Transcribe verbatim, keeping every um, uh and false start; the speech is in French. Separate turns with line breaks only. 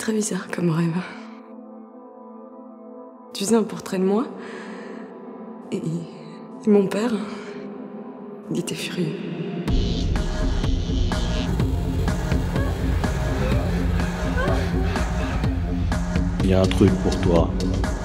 très bizarre comme rêve. Tu faisais un portrait de moi, et, et mon père, il était furieux.
Il y a un truc pour toi.